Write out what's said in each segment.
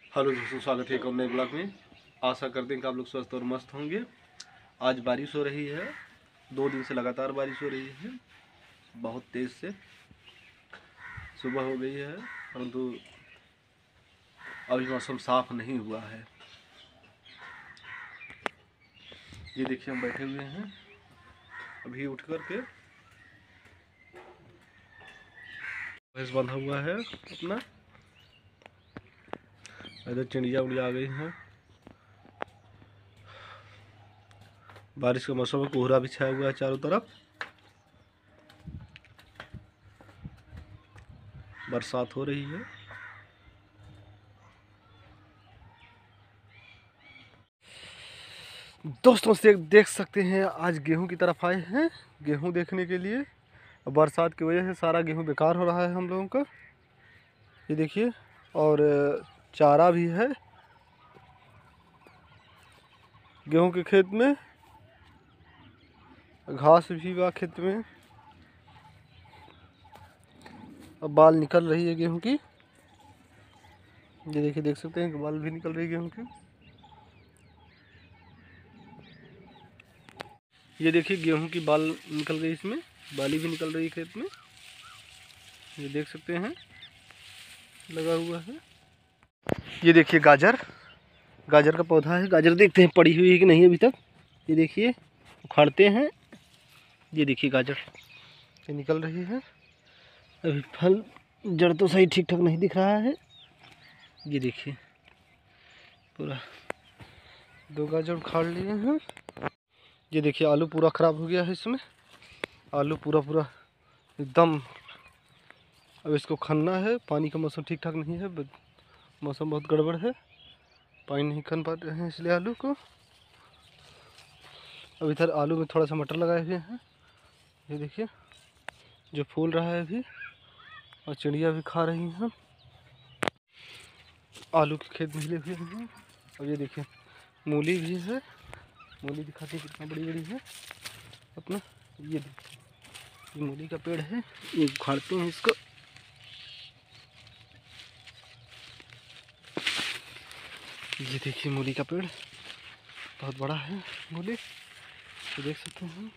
Hello दोस्तों, स्वागत है एक और नए ब्लॉग में। आशा करते हैं कि आप लोग स्वस्थ और मस्त होंगे। आज बारिश हो रही है, 2 दिन से लगातार बारिश हो रही है, बहुत तेज़ से। सुबह हो गई है परंतु अभी मौसम साफ नहीं हुआ है। ये देखिए हम बैठे हुए हैं, अभी उठ कर के भैंस बंधा हुआ है अपना। इधर चिड़िया उड़िया आ गई हैं। बारिश का मौसम में कोहरा भी छाया हुआ है चारों तरफ। बरसात हो रही है। दोस्तों से देख सकते हैं, आज गेहूं की तरफ आए हैं गेहूं देखने के लिए। बरसात की वजह से सारा गेहूं बेकार हो रहा है हम लोगों का। ये देखिए, और चारा भी है गेहूं के खेत में, घास भी बा खेत में। अब बाल निकल रही है गेहूं की। ये देखिए, देख सकते हैं कि बाल भी निकल रही है गेहूं की। ये देखिए गेहूं की बाल निकल गई, इसमें बाली भी निकल रही है खेत में। ये देख सकते हैं लगा हुआ है। ये देखिए गाजर का पौधा है। गाजर देखते हैं पड़ी हुई है कि नहीं अभी तक। ये देखिए उखाड़ते हैं। ये देखिए गाजर ये निकल रही है। अभी फल जड़ तो सही ठीक ठाक नहीं दिख रहा है। ये देखिए पूरा 2 गाजर उखाड़ लिए हैं। ये देखिए आलू पूरा ख़राब हो गया है इसमें। आलू पूरा एकदम। अब इसको खनना है। पानी का मौसम ठीक ठाक नहीं है, मौसम बहुत गड़बड़ है, पानी नहीं खन पाते हैं इसलिए आलू को। अब इधर आलू में थोड़ा सा मटर लगाए हुए हैं। ये देखिए जो फूल रहा है अभी, और चिड़िया भी खा रही हैं। आलू के खेत मिले हुए हैं। और ये देखिए मूली भी है। मूली दिखाते हैं कितना बड़ी बड़ी है अपना। ये देखिए मूली का पेड़ है, ये उखाड़ते हैं इसको। ये देखिए मूली का पेड़ बहुत बड़ा है। मूली तो देख सकते हैं।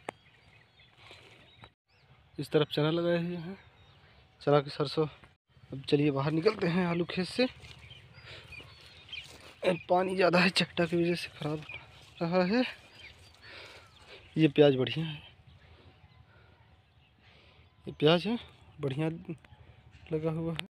इस तरफ चना लगाए हुए हैं, चना की सरसों। अब चलिए बाहर निकलते हैं आलू खेत से। पानी ज़्यादा है, चट्टा की वजह से खराब रहा है। ये प्याज बढ़िया है, ये प्याज है बढ़िया लगा हुआ है।